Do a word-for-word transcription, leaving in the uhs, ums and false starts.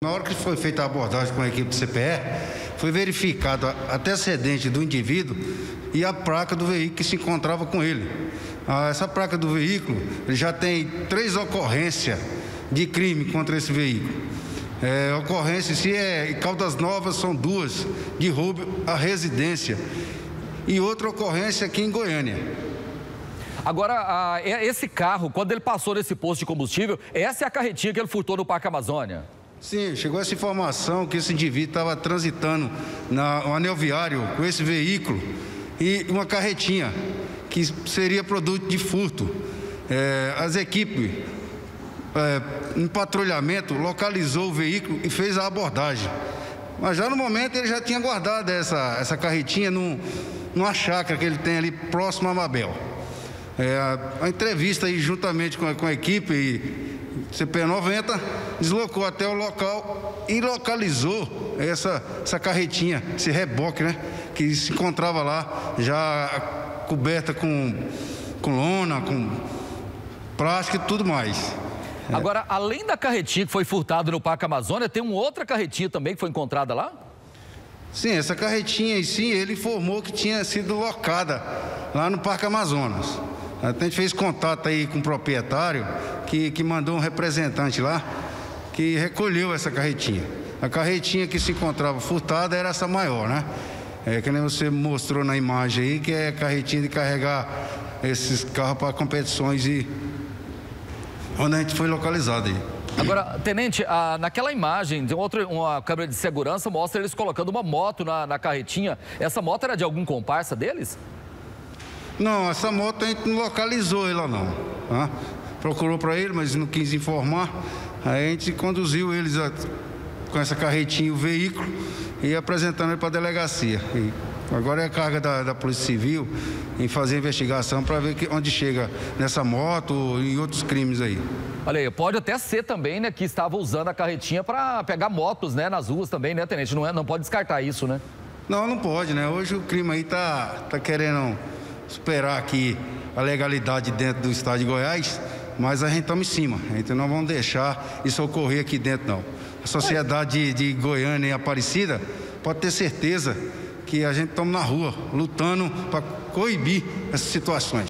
Na hora que foi feita a abordagem com a equipe do C P E, foi verificado a antecedente do indivíduo e a placa do veículo que se encontrava com ele. Ah, essa placa do veículo, ele já tem três ocorrências de crime contra esse veículo. É, ocorrência, se é em Caldas Novas, são duas, de roubo à residência. E outra ocorrência aqui em Goiânia. Agora, a, esse carro, quando ele passou nesse posto de combustível, essa é a carretinha que ele furtou no Parque Amazônia? Sim, chegou essa informação que esse indivíduo estava transitando na, no anel viário com esse veículo e uma carretinha, que seria produto de furto. É, as equipes, é, em patrulhamento, localizou o veículo e fez a abordagem. Mas já no momento ele já tinha guardado essa, essa carretinha num, numa chácara que ele tem ali próximo a Mabel. É, a, a entrevista aí juntamente com a, com a equipe e C P noventa deslocou até o local e localizou essa, essa carretinha, esse reboque, né? Que se encontrava lá já coberta com, com lona, com plástico e tudo mais. É. Agora, além da carretinha que foi furtada no Parque Amazônia, tem uma outra carretinha também que foi encontrada lá? Sim, essa carretinha em si, ele informou que tinha sido locada lá no Parque Amazonas. A gente fez contato aí com o proprietário, que, que mandou um representante lá, que recolheu essa carretinha. A carretinha que se encontrava furtada era essa maior, né? É que nem você mostrou na imagem aí, que é a carretinha de carregar esses carros para competições e onde a gente foi localizado aí. Agora, tenente, a, naquela imagem, tem outra, uma câmera de segurança mostra eles colocando uma moto na, na carretinha. Essa moto era de algum comparsa deles? Não, essa moto a gente não localizou ela não. Tá? Procurou para ele, mas não quis informar. Aí a gente conduziu eles a, com essa carretinha, o veículo, e apresentando ele para a delegacia. E agora é a carga da, da Polícia Civil em fazer a investigação para ver que, onde chega nessa moto e outros crimes aí. Olha aí, pode até ser também, né, que estava usando a carretinha para pegar motos, né, nas ruas também, né, tenente? Não, é, não pode descartar isso, né? Não, não pode, né? Hoje o crime aí tá, tá querendo superar aqui a legalidade dentro do estado de Goiás, mas a gente estamos em cima. Então não vamos deixar isso ocorrer aqui dentro, não. A sociedade de, de Goiânia e Aparecida pode ter certeza que a gente estamos na rua, lutando para coibir essas situações.